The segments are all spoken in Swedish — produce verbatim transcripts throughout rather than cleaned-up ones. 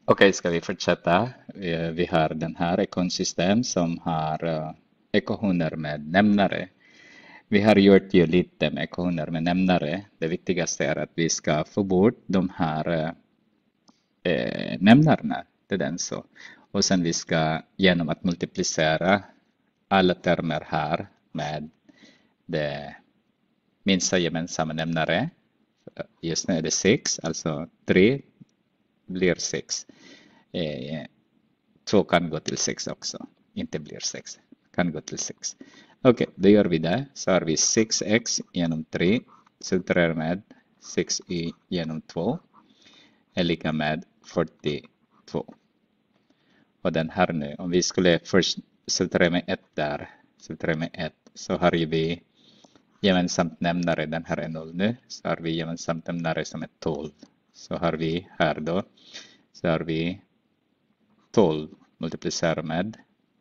Okej, ska vi fortsätta? Vi vi har den här ekosystem som har uh, ekvationer med nämnare. Vi har gjort ju lite med ekvationer med nämnare. Det viktigaste är att vi ska få bort de här uh, eh, nämnarna. Det är den så. Och sen vi ska genom att multiplicera alla termer här med det minsta gemensamma nämnare. Just nu är det sex, alltså tre blir sex. Eh, två kan gå till sex också. Inte blir sex. Kan gå till sex. Okej, då gör vi det. Så har vi sex x genom tre. Subtraherar med sex y genom två. Är lika med fyrtiotvå. Och den här nu, om vi skulle först subtrahera med ett där. Subtrahera med ett. Så har vi gemensamt nämnare. Den här är noll nu. Så har vi gemensamt nämnare som är tolv. Så har vi här då. Så har vi tolv multiplicerar med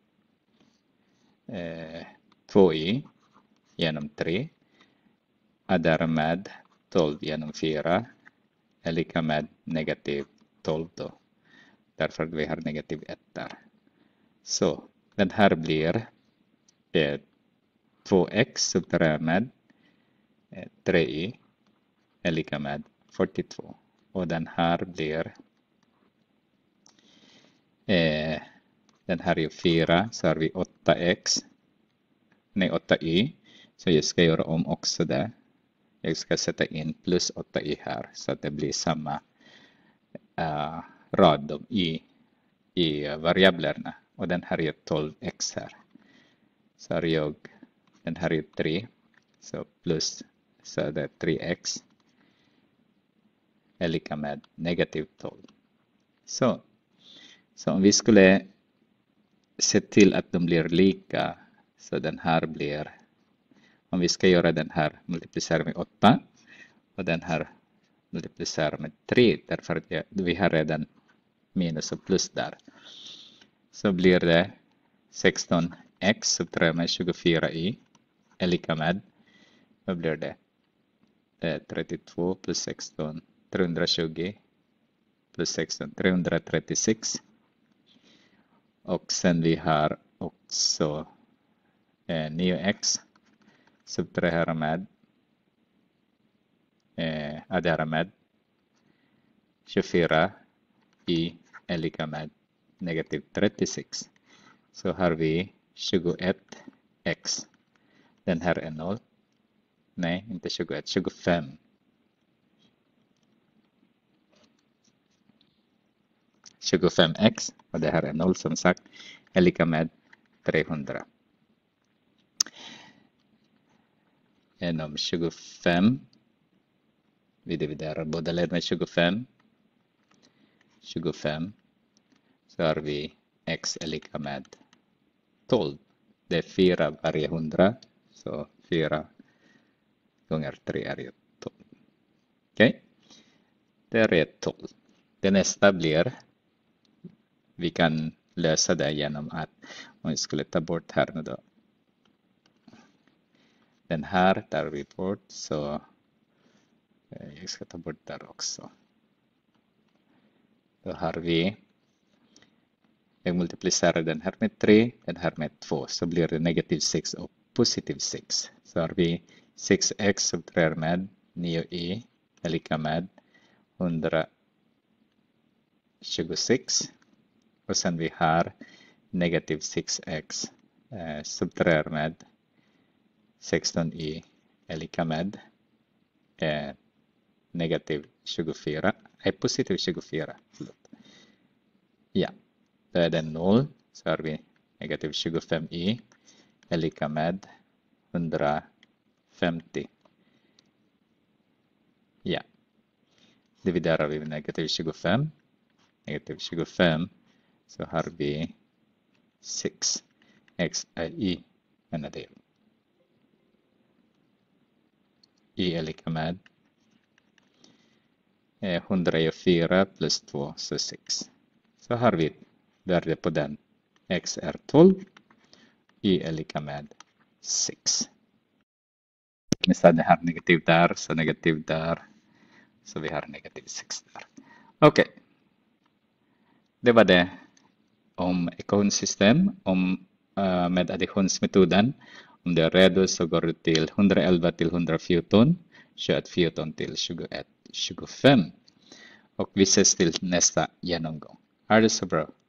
eh, två y genom tre är därmed tolv genom fyra är lika med negativ tolv då. Därför att vi har negativ ett där. Så den här blir eh, två x subtraherar med eh, tre y är lika med fyrtiotvå. Och den här blir eh, den här är fyra, så har vi åtta x. Nej, åtta y. Så jag ska göra om också det. Jag ska sätta in plus åtta y här. Så att det blir samma uh, rad i, i variablerna. Och den här är tolv x här. Så har jag, den här är tre. Så plus, så är det tre x. Är lika med negativ tolv. Så, så om vi skulle se till att de blir lika. Så den här blir, om vi ska göra den här multiplicera med åtta och den här multiplicera med tre därför att vi har redan minus och plus där. Så blir det sexton x subtraherar med tjugofyra y är lika med, vad blir det? trettiotvå plus sexton, trehundratjugo plus sexton, trehundratrettiosex. Och sen vi har också eh, nio x subtraherar med eh, addera med tjugofyra y är lika med negativ trettiosex. Så har vi tjugoett x. Den här är noll. Nej, inte tjugoett, tjugofem. tjugofem x, och det här är noll som sagt, är lika med trehundra. Genom tjugofem, vi dividerar båda led med tjugofem. tjugofem, så har vi x är lika med tolv. Det är fyra varje hundra, så fyra gånger tre är ju tolv. Okej, okay. Det är tolv. Det nästa blir, vi kan lösa det genom att, om vi skulle ta bort här nu då. Den här tar vi bort, så jag ska ta bort där också. Då har vi, jag multiplicerar den här med tre, den här med två, så blir det negativ sex och positiv sex. Så har vi sex x subtraherar med nio y är lika med etthundratjugosex. Och sen vi har negativ sex x eh, subtraherar med sexton y är lika med eh, negativ tjugofyra. Nej, positiv tjugofyra. Förlåt. Ja, då är det noll. Så har vi negativ tjugofem y är lika med hundrafemtio. Ja, dividerar vi med negativ tjugofem. Negativ tjugofem. Så har vi sex x är y denna del. Y är lika med hundrafyra plus två, så sex. Så har vi värde på den. X är tolv. Y är lika med sex. Missade här negativ där, så negativ där. Så vi har negativ sex där. Okej. Okay. Det var det om ekosystem, om, eh, med additionsmetoden. Om du är redo så går du till hundraelva till hundrafjorton, tjugoett fjorton till tjugoett tjugofem. Och vi ses till nästa genomgång. Ha det så bra!